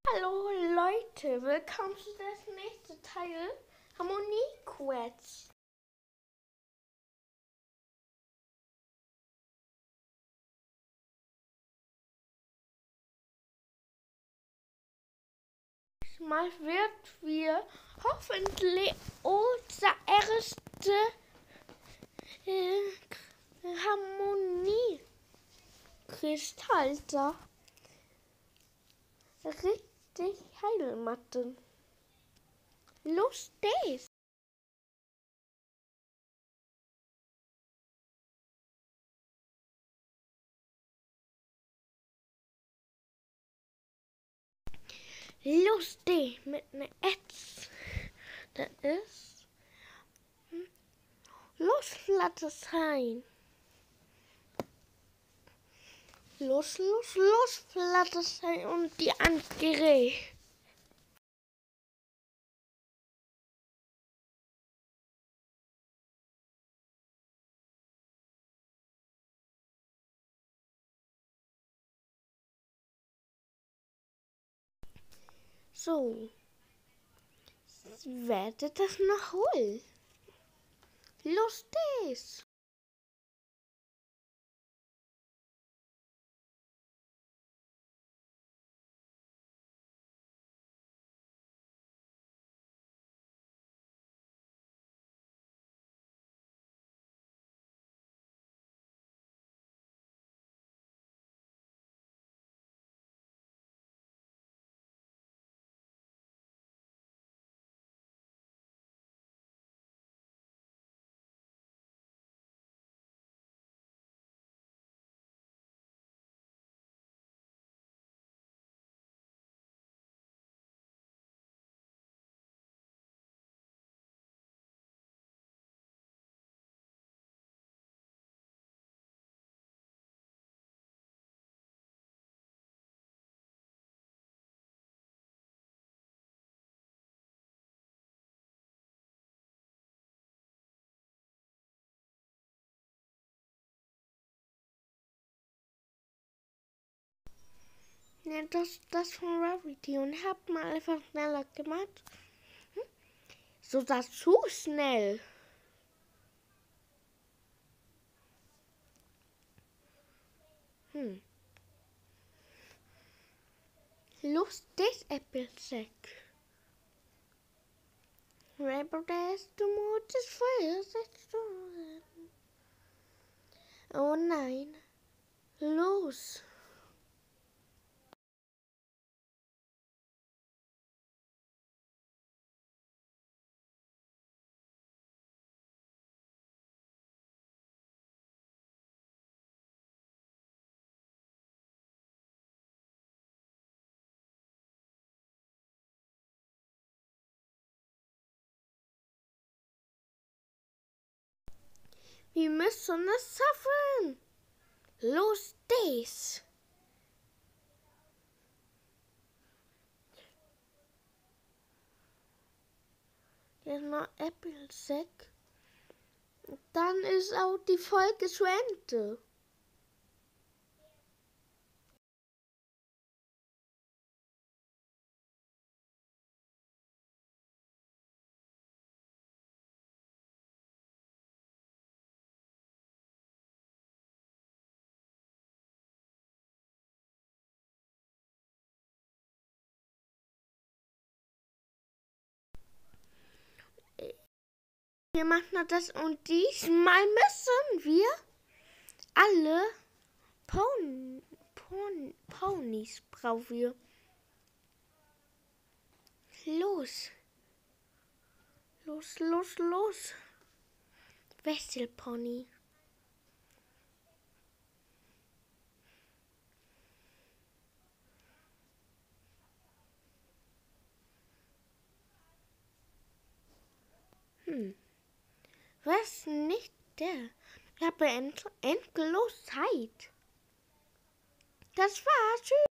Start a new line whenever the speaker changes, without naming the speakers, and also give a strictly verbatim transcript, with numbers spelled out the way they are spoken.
Hallo Leute, willkommen zu das nächste Teil Harmonie-Quetsch. Mal wird wir hoffentlich unser erste äh, Harmonie-Kristall. Richtig Heilmatten. Los geht's! Los geht's mit einer Ätz. Das ist los, flattes Hein. Los, los, los, flattes Hein und die andere. So, werde das noch holen. Los geht's! Ja, das, das von Rarity und hab mal einfach schneller gemacht. Hm? So das zu schnell. Hm. Lustig Applesack. Rainbow Dash, du Mut des Feuers, setzt du. Oh nein. Los. Wir müssen es schaffen. Los geht's. Jetzt noch Applesack. Dann ist auch die Folge zu Ende. Wir machen das und diesmal müssen wir alle Pon Pon Ponys brauchen wir. Los. Los, los, los. Wesselpony. Hm. Was nicht der? Ich habe end endlos Zeit. Das war's. Tschüss.